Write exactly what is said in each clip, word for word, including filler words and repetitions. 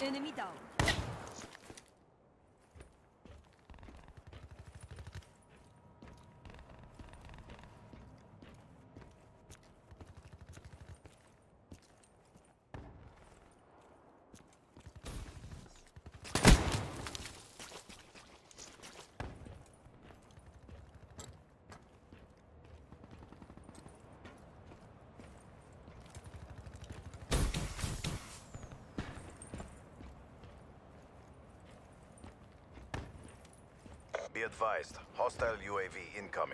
Enemy down. Be advised, hostile U A V incoming.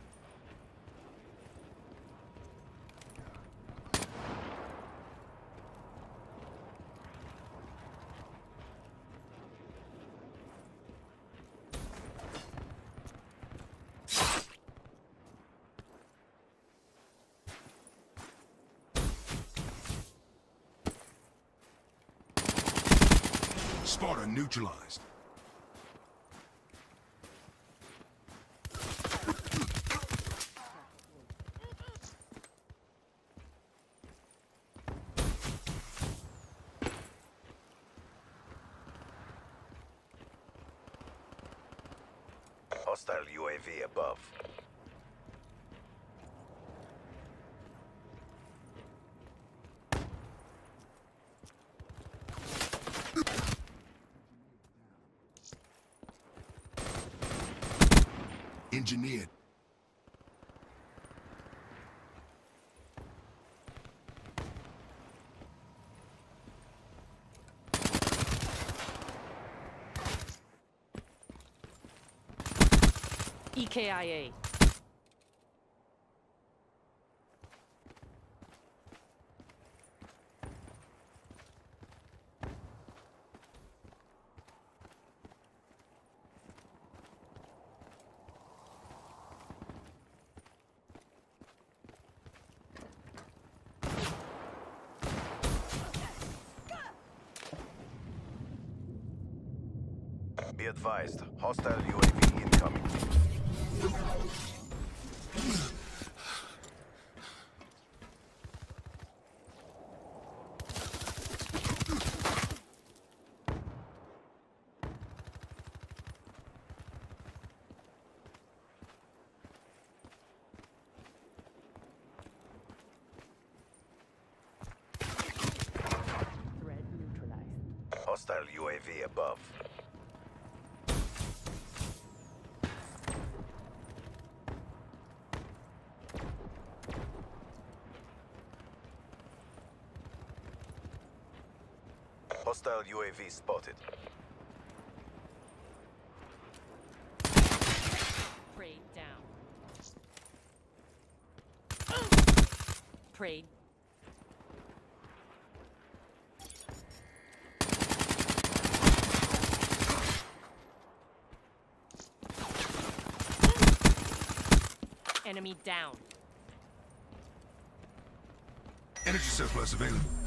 Sparta neutralized. Hostile U A V above. Engineered. E K I A. Be advised, hostile U A V incoming. Threat neutralized. Hostile U A V above. Hostile U A V spotted. Prey down. Prey. Enemy down. Energy surplus available.